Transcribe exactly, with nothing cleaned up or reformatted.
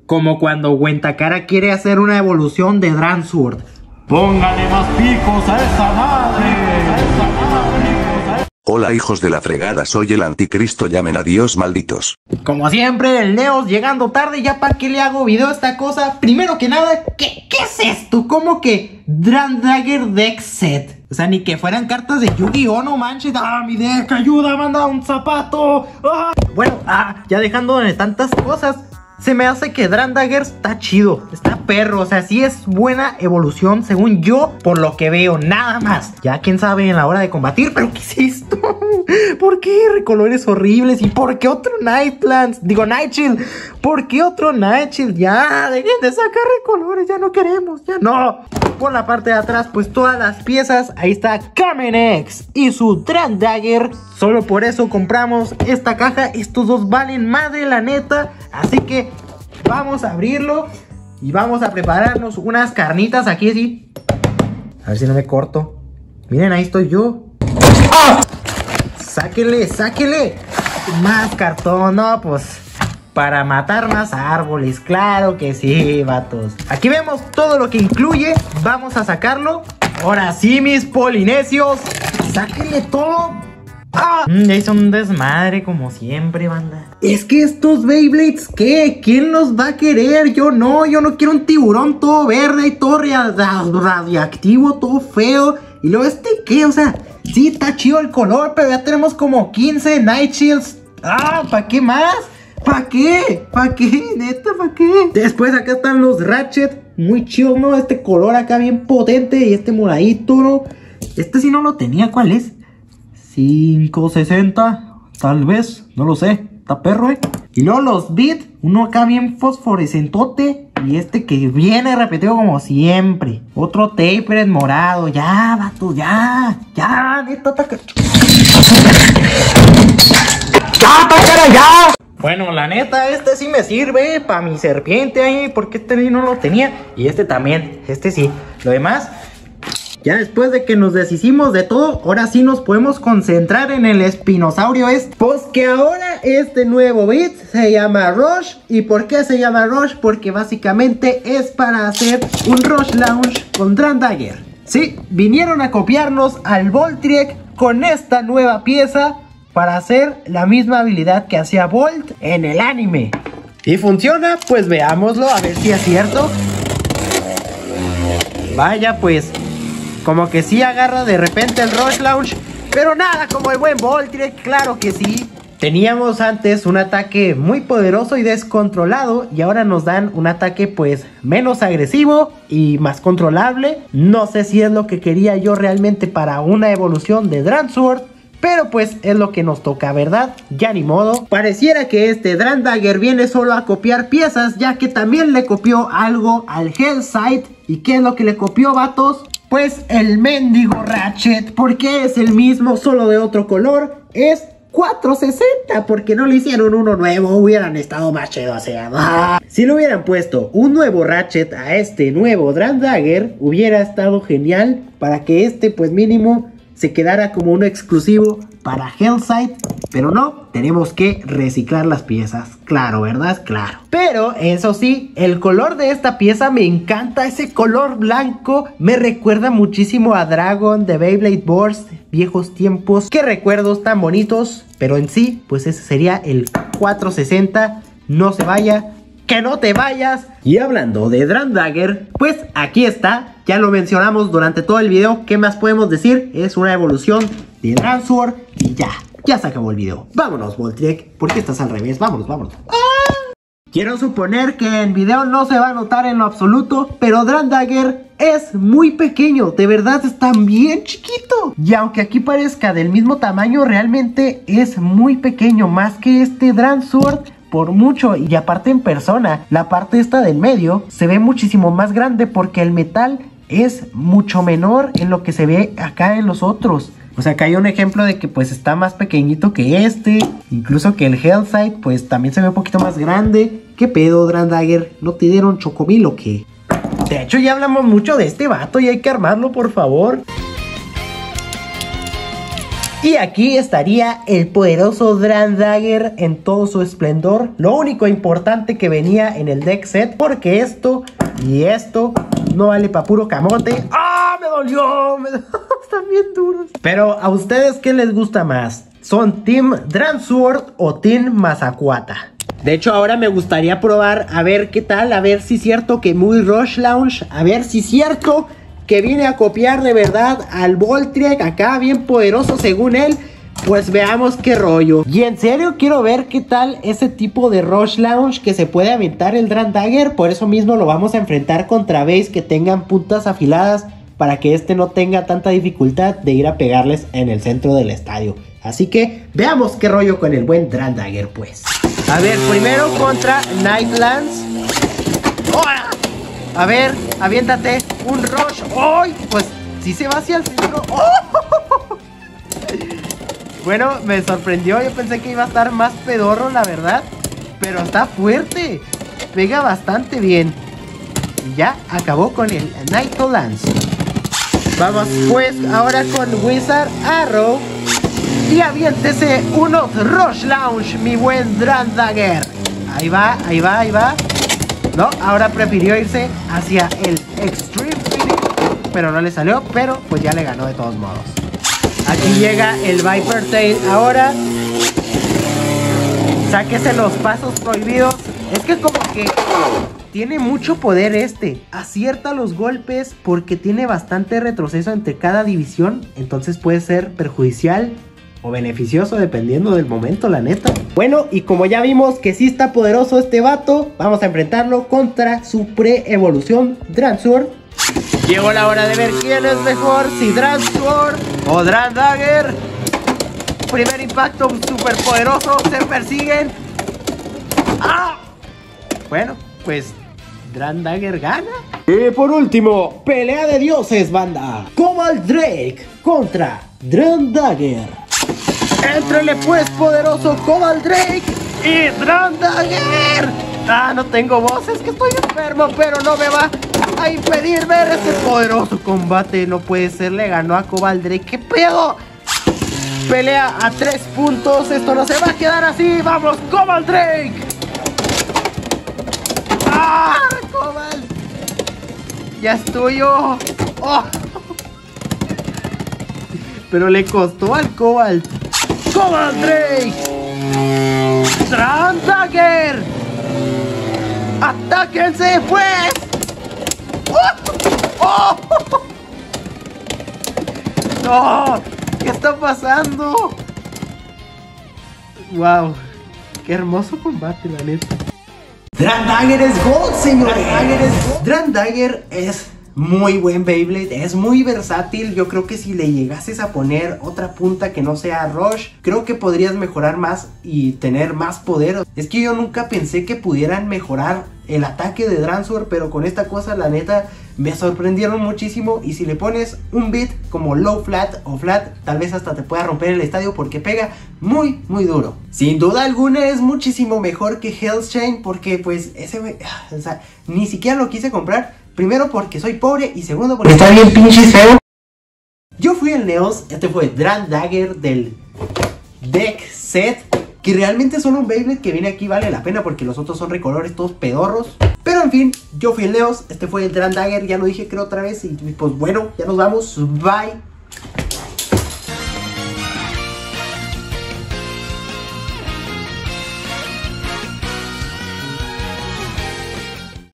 Como cuando Wentakara quiere hacer una evolución de Dransword. ¡Póngale más picos a esa madre! ¡A esa madre! Hola hijos de la fregada, soy el anticristo, llamen a Dios malditos. Como siempre, el Neos llegando tarde, ya para qué le hago video a esta cosa. Primero que nada, ¿qué, qué es esto? ¿Cómo que Drandager Deck Set? O sea, ni que fueran cartas de Yu-Gi-Oh, no manches. ¡Ah, mi deck! ¡Ayuda! ¡Manda un zapato! ¡Ah! Bueno, ah, ya dejando de tantas cosas, se me hace que Drandager está chido, está perro, o sea, sí es buena evolución según yo, por lo que veo, nada más. Ya quién sabe en la hora de combatir, pero ¿qué es esto? ¿Por qué recolores horribles? ¿Y por qué otro Nightplants? Digo, Nightchill, ¿por qué otro Nightchill? Ya, dejen de sacar recolores, ya no queremos, ya no. Por la parte de atrás, pues todas las piezas, ahí está Kamenex y su Drandager. Solo por eso compramos esta caja, estos dos valen madre la neta, así que vamos a abrirlo y vamos a prepararnos unas carnitas aquí así. A ver si no me corto. Miren, ahí estoy yo. ¡Ah! Sáquenle, sáquenle. Más cartón, no, pues para matar más árboles, claro que sí, vatos. Aquí vemos todo lo que incluye, vamos a sacarlo. Ahora sí, mis polinesios, sáquenle todo. ¡Ah! Mm, hizo un desmadre como siempre, banda. Es que estos Beyblades, ¿qué? ¿Quién los va a querer? Yo no, yo no quiero un tiburón todo verde y todo radioactivo, todo feo. Y luego este, ¿qué? O sea, sí está chido el color, pero ya tenemos como quince Nightchills. ¡Ah! ¿Para qué más? ¿Para qué? ¿Para qué? Neta, ¿para qué? Después acá están los Ratchet. Muy chido, ¿no? Este color acá bien potente. Y este moradito, ¿no? Este sí no lo tenía, ¿cuál es? cinco sesenta, tal vez, no lo sé, está perro, eh. Y luego los Beat, uno acá bien fosforescentote. Y este que viene repetido como siempre. Otro Tapered morado, ya, vato, ya. Ya, neta, ataca. ¡Ya, tácara, ya! Bueno, la neta, este sí me sirve para mi serpiente ahí, porque este no lo tenía. Y este también, este sí. Lo demás, ya después de que nos deshicimos de todo, ahora sí nos podemos concentrar en el espinosaurio este. Pues que ahora este nuevo Beat se llama Rush. ¿Y por qué se llama Rush? Porque básicamente es para hacer un Rush Launch con Drandager. Sí, vinieron a copiarnos al Voltryek con esta nueva pieza para hacer la misma habilidad que hacía Volt en el anime. ¿Y funciona? Pues veámoslo, a ver si es cierto. Vaya pues, como que sí agarra de repente el Rush Launch, pero nada como el buen Voltryek, claro que sí. Teníamos antes un ataque muy poderoso y descontrolado, y ahora nos dan un ataque pues menos agresivo y más controlable. No sé si es lo que quería yo realmente para una evolución de Dransword, pero pues es lo que nos toca, ¿verdad? Ya ni modo. Pareciera que este Drandager viene solo a copiar piezas, ya que también le copió algo al Hellside. ¿Y qué es lo que le copió, vatos? Pues el mendigo Ratchet, porque es el mismo, solo de otro color. Es cuatrocientos sesenta, porque no le hicieron uno nuevo, hubieran estado más chido, o sea, ¡ah! Si le hubieran puesto un nuevo Ratchet a este nuevo Drandager, hubiera estado genial, para que este pues mínimo se quedara como uno exclusivo para Hellside. Pero no, tenemos que reciclar las piezas, claro, ¿verdad? Claro. Pero eso sí, el color de esta pieza me encanta, ese color blanco me recuerda muchísimo a Dragon de Beyblade Burst, viejos tiempos. Qué recuerdos tan bonitos, pero en sí, pues ese sería el cuatrocientos sesenta, no se vaya. ¡Que no te vayas! Y hablando de Drandager, pues aquí está. Ya lo mencionamos durante todo el video. ¿Qué más podemos decir? Es una evolución de Dransword y ya. Ya se acabó el video. Vámonos, Voltryek. ¿Por qué estás al revés? Vámonos, vámonos. ¡Ah! Quiero suponer que en video no se va a notar en lo absoluto, pero Drandager es muy pequeño. De verdad está bien chiquito. Y aunque aquí parezca del mismo tamaño, realmente es muy pequeño. Más que este Dransword por mucho, y aparte en persona, la parte esta del medio se ve muchísimo más grande porque el metal es mucho menor en lo que se ve acá en los otros. O sea, acá hay un ejemplo de que pues está más pequeñito que este. Incluso que el Hellside pues también se ve un poquito más grande. ¿Qué pedo, Drandager? ¿No te dieron chocomil o qué? De hecho ya hablamos mucho de este vato y hay que armarlo, por favor. Y aquí estaría el poderoso Grand Dagger en todo su esplendor. Lo único importante que venía en el deck set, porque esto y esto no vale pa' puro camote. ¡Ah! ¡Me dolió! Me... Están bien duros. Pero ¿a ustedes qué les gusta más? ¿Son Team Dransword o Team Mazacuata? De hecho, ahora me gustaría probar a ver qué tal, a ver si es cierto que muy Rush Launch, a ver si es cierto que viene a copiar de verdad al Voltriek acá, bien poderoso según él. Pues veamos qué rollo. Y en serio quiero ver qué tal ese tipo de Rush Launch que se puede aventar el Grand Dagger. Por eso mismo lo vamos a enfrentar contra base que tengan puntas afiladas, para que este no tenga tanta dificultad de ir a pegarles en el centro del estadio. Así que veamos qué rollo con el buen Grand Dagger pues. A ver, primero contra Nightlands. ¡Hola! A ver, aviéntate un rush. ¡Ay! Pues sí se va hacia el centro. ¡Oh! Bueno, me sorprendió. Yo pensé que iba a estar más pedorro, la verdad. Pero está fuerte. Pega bastante bien. Y ya acabó con el Nightlands. Vamos pues ahora con Wizard Arrow. Y aviéntese unos Rush Launch, mi buen Grand Dagger. Ahí va, ahí va, ahí va. No, ahora prefirió irse hacia el Extreme Finish, pero no le salió, pero pues ya le ganó de todos modos. Aquí llega el Viper Tail ahora. Sáquese los pasos prohibidos. Es que como que tiene mucho poder este. Acierta los golpes porque tiene bastante retroceso entre cada división. Entonces puede ser perjudicial o beneficioso dependiendo del momento, la neta. Bueno, y como ya vimos que sí está poderoso este vato, vamos a enfrentarlo contra su pre-evolución Dransword. Llegó la hora de ver quién es mejor, si Dransword o Grand Dagger. Primer impacto super poderoso, se persiguen. ¡Ah! Bueno, pues Grand Dagger gana. Y por último, pelea de dioses, banda. Cobalt Drake contra Grand Dagger. Éntrele pues, poderoso Cobalt Drake y Grand Dagger. Ah, no tengo voz, es que estoy enfermo, pero no me va a impedir ver este poderoso combate. No puede ser, le ganó a Cobalt Drake. ¿Qué pedo? Pelea a tres puntos, esto no se va a quedar así. Vamos, Cobalt Drake. ¡Ah, Cobalt! Ya es tuyo. Oh. Pero le costó al Cobalt. Cobalt Drake. Grand Dagger. ¡Atáquense pues! ¡Oh! ¡Oh! ¡No! ¿Qué está pasando? ¡Wow! ¡Qué hermoso combate, la neta! Grand Dagger es gold, señores. Grand Dagger es gold. Grand Dagger es muy buen Beyblade, es muy versátil. Yo creo que si le llegases a poner otra punta que no sea Rush, creo que podrías mejorar más y tener más poder. Es que yo nunca pensé que pudieran mejorar el ataque de Dransword, pero con esta cosa la neta me sorprendieron muchísimo. Y si le pones un beat como low flat o flat, tal vez hasta te pueda romper el estadio porque pega muy muy duro. Sin duda alguna es muchísimo mejor que Hell's Chain, porque pues ese güey, o sea, ni siquiera lo quise comprar. Primero porque soy pobre y segundo porque está bien pinche feo. Yo fui el Neos, este fue Grand Dagger del deck set, que realmente solo un Beyblade que viene aquí vale la pena porque los otros son recolores todos pedorros. Pero en fin, yo fui el Neos, este fue el Grand Dagger, ya lo dije creo otra vez y pues bueno, ya nos vamos, bye.